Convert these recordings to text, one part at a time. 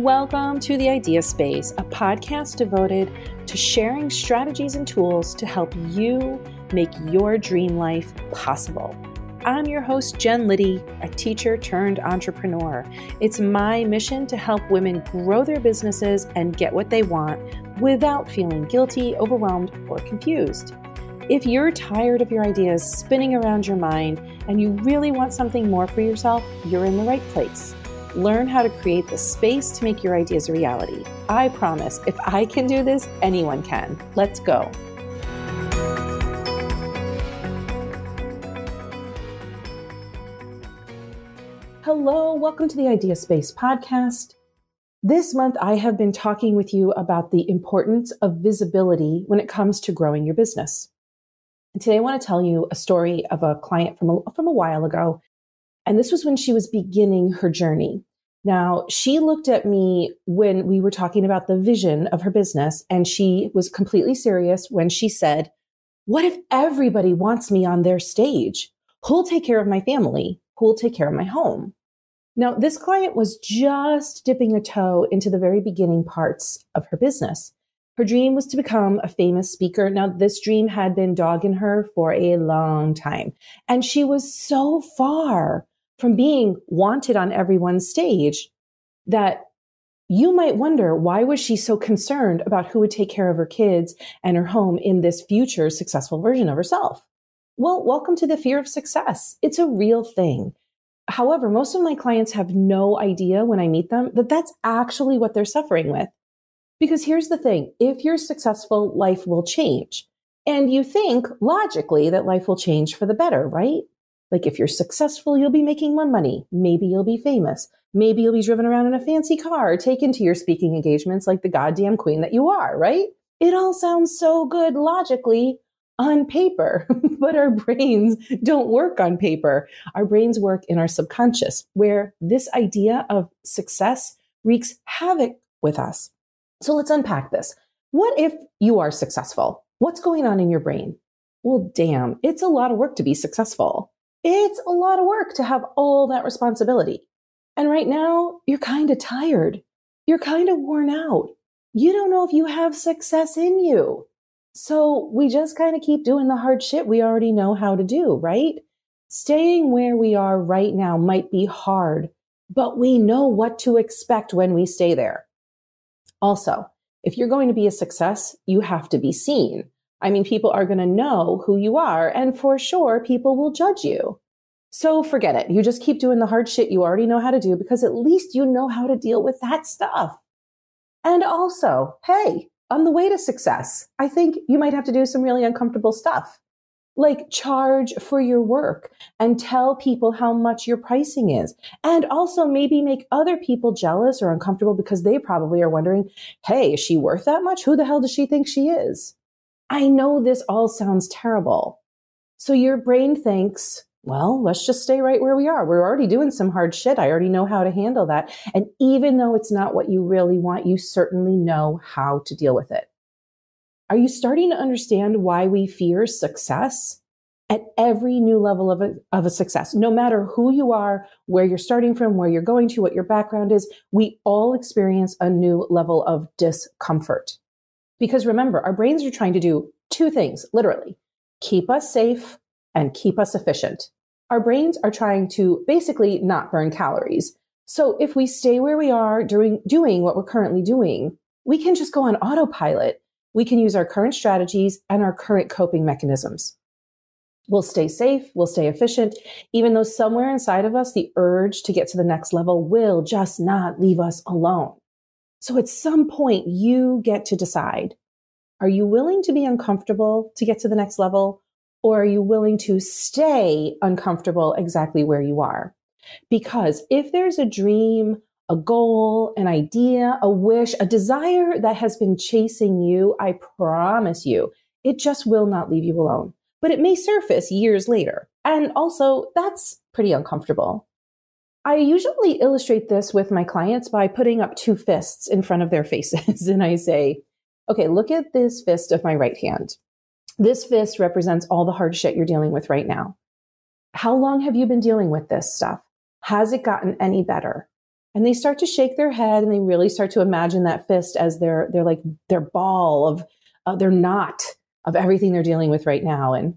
Welcome to the Idea Space, a podcast devoted to sharing strategies and tools to help you make your dream life possible. I'm your host, Jen Liddy, a teacher turned entrepreneur. It's my mission to help women grow their businesses and get what they want without feeling guilty, overwhelmed, or confused. If you're tired of your ideas spinning around your mind and you really want something more for yourself, you're in the right place. Learn how to create the space to make your ideas a reality. I promise, if I can do this, anyone can. Let's go. Hello, welcome to the Idea Space podcast. This month, I have been talking with you about the importance of visibility when it comes to growing your business. And today I want to tell you a story of a client from a while ago. And this was when she was beginning her journey. Now, she looked at me when we were talking about the vision of her business, and she was completely serious when she said, "What if everybody wants me on their stage? Who'll take care of my family? Who'll take care of my home?" Now, this client was just dipping a toe into the very beginning parts of her business. Her dream was to become a famous speaker. Now, this dream had been dogging her for a long time, and she was so far from being wanted on everyone's stage that you might wonder, why was she so concerned about who would take care of her kids and her home in this future successful version of herself? Well, welcome to the fear of success. It's a real thing. However, most of my clients have no idea when I meet them that that's actually what they're suffering with. Because here's the thing, if you're successful, life will change. And you think logically that life will change for the better, right? Like if you're successful, you'll be making more money. Maybe you'll be famous. Maybe you'll be driven around in a fancy car, taken to your speaking engagements like the goddamn queen that you are, right? It all sounds so good logically on paper, but our brains don't work on paper. Our brains work in our subconscious, where this idea of success wreaks havoc with us. So let's unpack this. What if you are successful? What's going on in your brain? Well, damn, it's a lot of work to be successful. It's a lot of work to have all that responsibility. And right now, you're kind of tired. You're kind of worn out. You don't know if you have success in you. So we just kind of keep doing the hard shit we already know how to do, right? Staying where we are right now might be hard, but we know what to expect when we stay there. Also, if you're going to be a success, you have to be seen. I mean, people are going to know who you are, and for sure, people will judge you. So forget it. You just keep doing the hard shit you already know how to do, because at least you know how to deal with that stuff. And also, hey, on the way to success, I think you might have to do some really uncomfortable stuff, like charge for your work and tell people how much your pricing is. And also maybe make other people jealous or uncomfortable because they probably are wondering, hey, is she worth that much? Who the hell does she think she is? I know this all sounds terrible. So your brain thinks, well, let's just stay right where we are. We're already doing some hard shit. I already know how to handle that. And even though it's not what you really want, you certainly know how to deal with it. Are you starting to understand why we fear success at every new level of a success? No matter who you are, where you're starting from, where you're going to, what your background is, we all experience a new level of discomfort. Because remember, our brains are trying to do two things, literally, keep us safe and keep us efficient. Our brains are trying to basically not burn calories. So if we stay where we are doing what we're currently doing, we can just go on autopilot. We can use our current strategies and our current coping mechanisms. We'll stay safe, we'll stay efficient, even though somewhere inside of us, the urge to get to the next level will just not leave us alone. So at some point, you get to decide, are you willing to be uncomfortable to get to the next level? Or are you willing to stay uncomfortable exactly where you are? Because if there's a dream, a goal, an idea, a wish, a desire that has been chasing you, I promise you, it just will not leave you alone. But it may surface years later. And also, that's pretty uncomfortable. I usually illustrate this with my clients by putting up two fists in front of their faces. And I say, okay, look at this fist of my right hand. This fist represents all the hard shit you're dealing with right now. How long have you been dealing with this stuff? Has it gotten any better? And they start to shake their head and they really start to imagine that fist as their ball of their knot of everything they're dealing with right now. And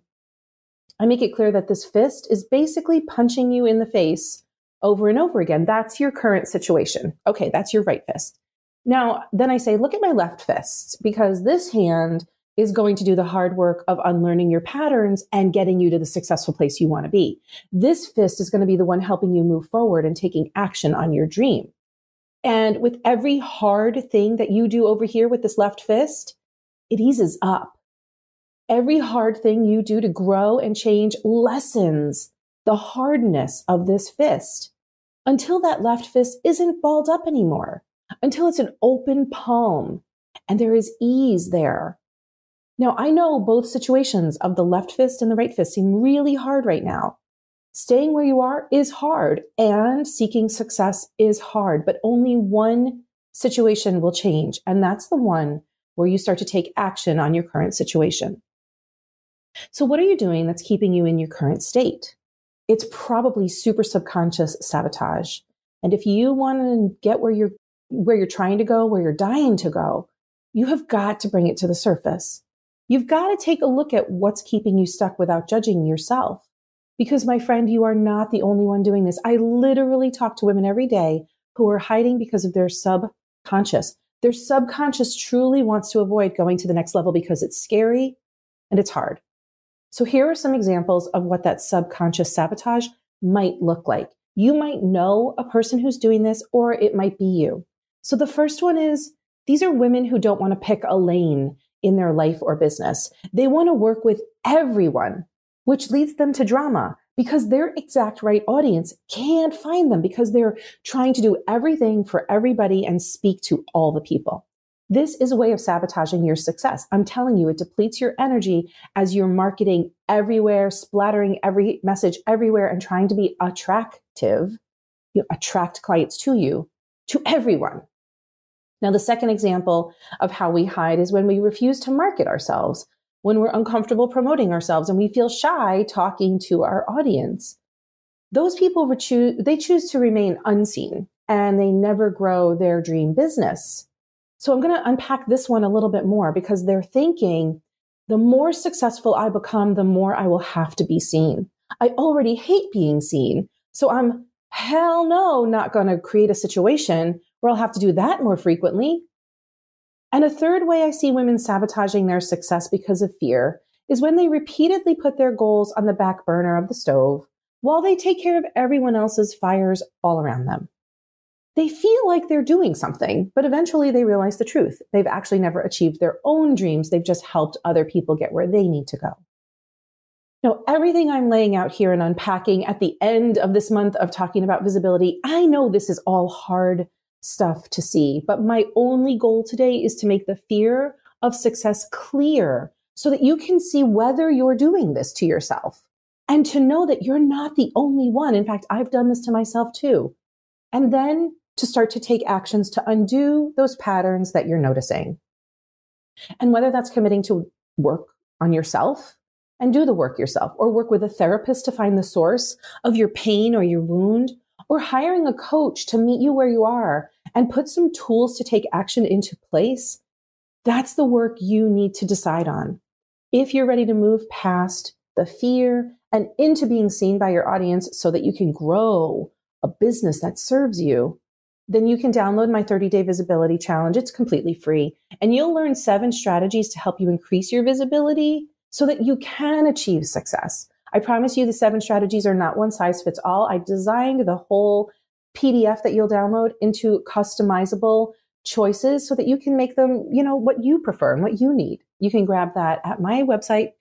I make it clear that this fist is basically punching you in the face over and over again. That's your current situation. Okay, that's your right fist. Now, then I say, look at my left fist, because this hand is going to do the hard work of unlearning your patterns and getting you to the successful place you want to be. This fist is going to be the one helping you move forward and taking action on your dream. And with every hard thing that you do over here with this left fist, it eases up. Every hard thing you do to grow and change lessens the hardness of this fist until that left fist isn't balled up anymore, until it's an open palm and there is ease there. Now, I know both situations of the left fist and the right fist seem really hard right now. Staying where you are is hard and seeking success is hard, but only one situation will change. And that's the one where you start to take action on your current situation. So what are you doing that's keeping you in your current state? It's probably super subconscious sabotage. And if you want to get where you're trying to go, where you're dying to go, you have got to bring it to the surface. You've got to take a look at what's keeping you stuck without judging yourself. Because my friend, you are not the only one doing this. I literally talk to women every day who are hiding because of their subconscious. Their subconscious truly wants to avoid going to the next level because it's scary and it's hard. So here are some examples of what that subconscious sabotage might look like. You might know a person who's doing this, or it might be you. So the first one is, these are women who don't want to pick a lane in their life or business. They want to work with everyone, which leads them to drama because their exact right audience can't find them because they're trying to do everything for everybody and speak to all the people. This is a way of sabotaging your success. I'm telling you, it depletes your energy as you're marketing everywhere, splattering every message everywhere, and trying to be attractive. You attract clients to you, to everyone. Now, the second example of how we hide is when we refuse to market ourselves, when we're uncomfortable promoting ourselves and we feel shy talking to our audience. Those people choose to remain unseen and they never grow their dream business. So I'm going to unpack this one a little bit more because they're thinking, the more successful I become, the more I will have to be seen. I already hate being seen. So I'm hell no not going to create a situation where I'll have to do that more frequently. And a third way I see women sabotaging their success because of fear is when they repeatedly put their goals on the back burner of the stove while they take care of everyone else's fires all around them. They feel like they're doing something, but eventually they realize the truth. They've actually never achieved their own dreams. They've just helped other people get where they need to go. Now, everything I'm laying out here and unpacking at the end of this month of talking about visibility, I know this is all hard stuff to see, but my only goal today is to make the fear of success clear so that you can see whether you're doing this to yourself and to know that you're not the only one. In fact, I've done this to myself too. And then to start to take actions to undo those patterns that you're noticing. And whether that's committing to work on yourself and do the work yourself, or work with a therapist to find the source of your pain or your wound, or hiring a coach to meet you where you are and put some tools to take action into place, that's the work you need to decide on. If you're ready to move past the fear and into being seen by your audience so that you can grow a business that serves you, then you can download my 30-day visibility challenge. It's completely free. And you'll learn 7 strategies to help you increase your visibility so that you can achieve success. I promise you the 7 strategies are not one size fits all. I designed the whole PDF that you'll download into customizable choices so that you can make them, what you prefer and what you need. You can grab that at my website,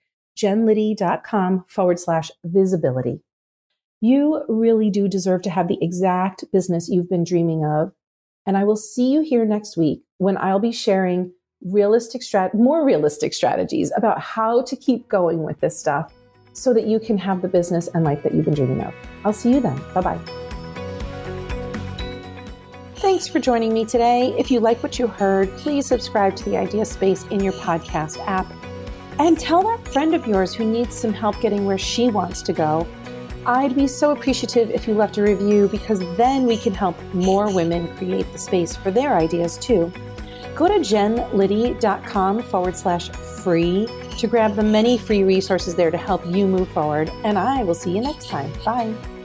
jenliddy.com/visibility. You really do deserve to have the exact business you've been dreaming of. And I will see you here next week when I'll be sharing more realistic strategies about how to keep going with this stuff so that you can have the business and life that you've been dreaming of. I'll see you then. Bye-bye. Thanks for joining me today. If you like what you heard, please subscribe to the Idea Space in your podcast app and tell that friend of yours who needs some help getting where she wants to go I'd be so appreciative if you left a review, because then we can help more women create the space for their ideas too. Go to jenliddy.com/free to grab the many free resources there to help you move forward. And I will see you next time. Bye.